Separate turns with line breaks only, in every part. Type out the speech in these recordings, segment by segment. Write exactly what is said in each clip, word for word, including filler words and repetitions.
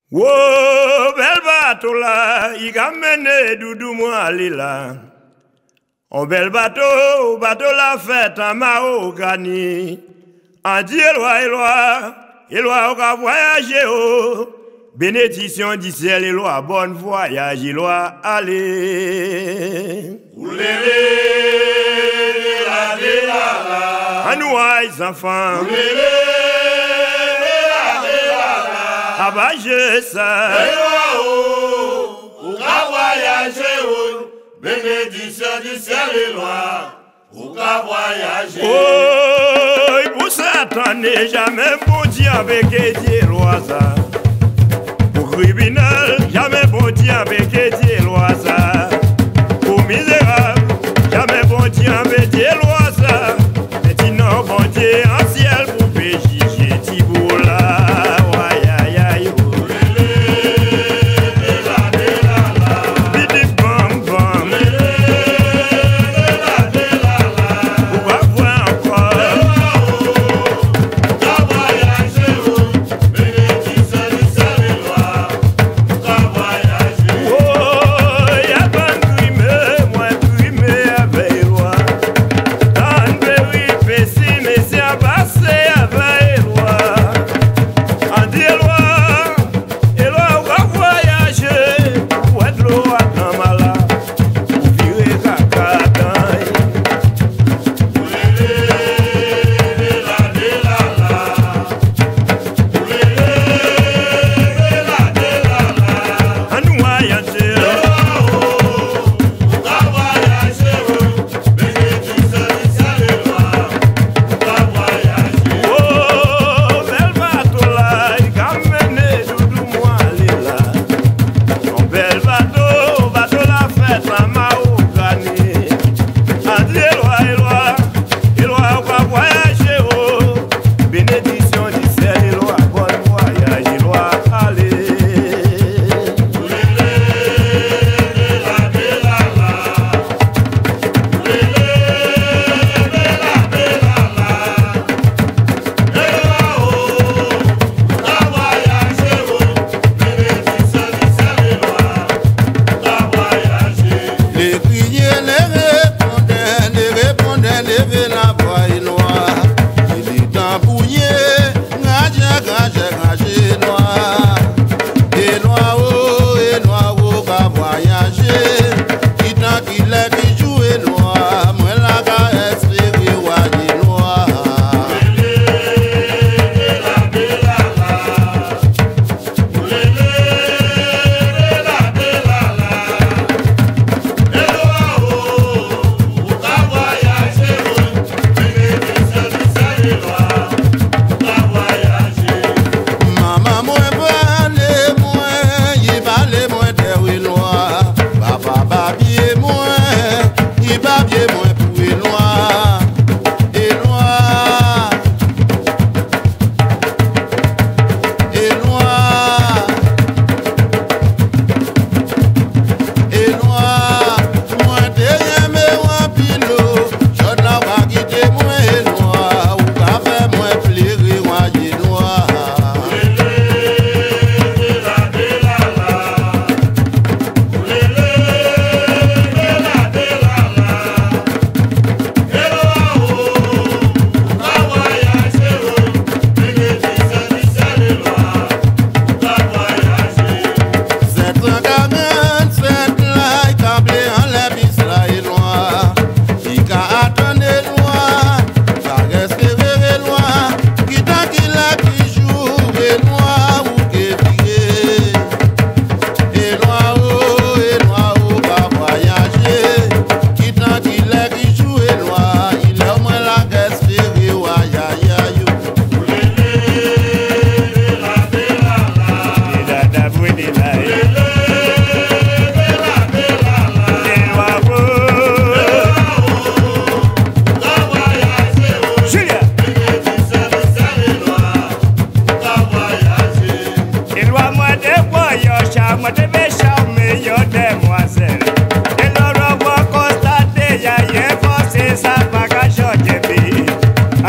Wo bel bateau là, il a mené doudou moi lila. On bel bateau, bateau la fête à Mahogany. En dit Éloi, Éloi, Éloi on va voyager oh. Bénédiction du ciel, Éloi, bon voyage, Éloi, allez.
Oulélé, la de la la.
À nous, les enfants.
Oulélé, la de la la.
Abagez ça.
Éloi, oh, on va voyager oh. Bénédiction du ciel, Éloi, on va voyager.
Oh, pour ça, attendez jamais bon Dieu avec Dieu, Éloi, ça. Pour criminel, jamais bon Dieu avec Dieu, Éloi, ça. Pour misérable, jamais bon Dieu avec Dieu, Éloi, ça. Maintenant, bon Dieu en ciel pour péchicher, Tiboula, aïe aïe aïe.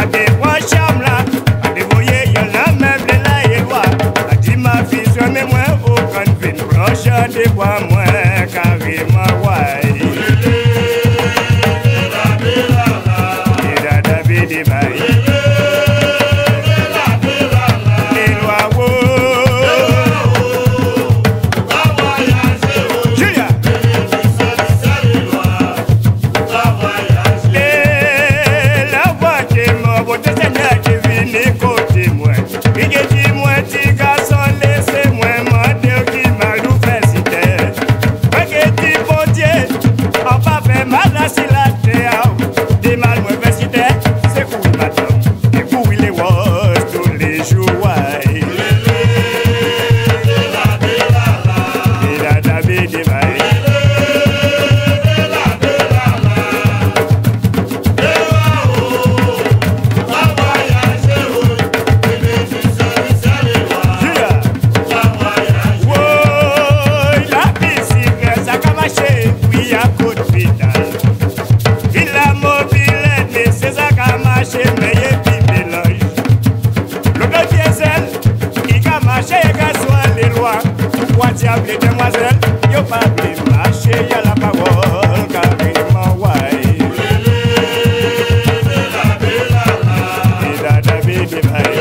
Moi des bois moins carrément ouais. Et la David et Baï. Les demoiselles, yo pas de marcher, y'a la parole, carrément, ouais. Et la David et Baï.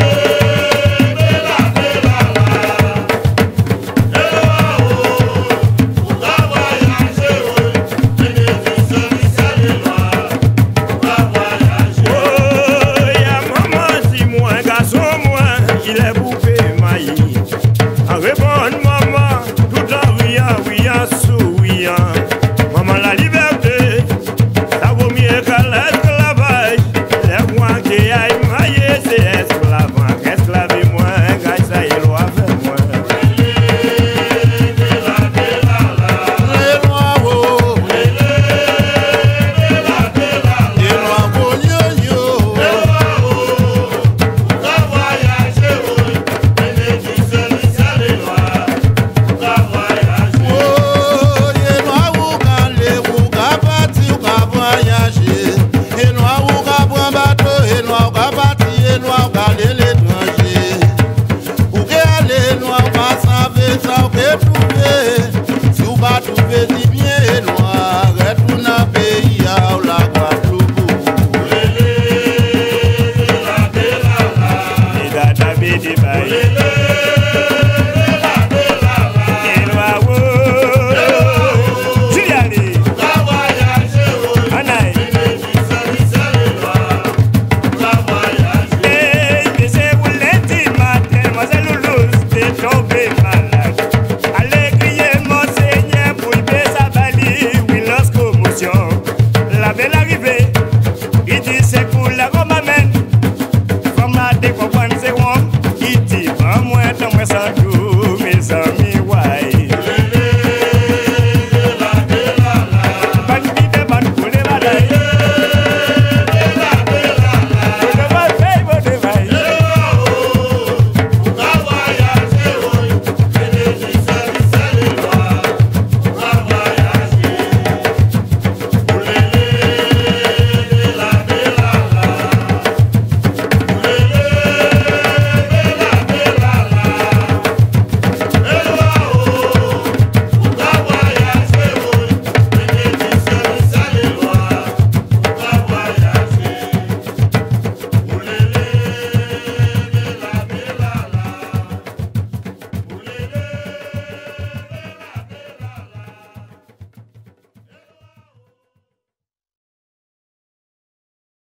Oh, y'a maman, dis-moi, garçon, moi, il est bouffé, maïs. En répondre,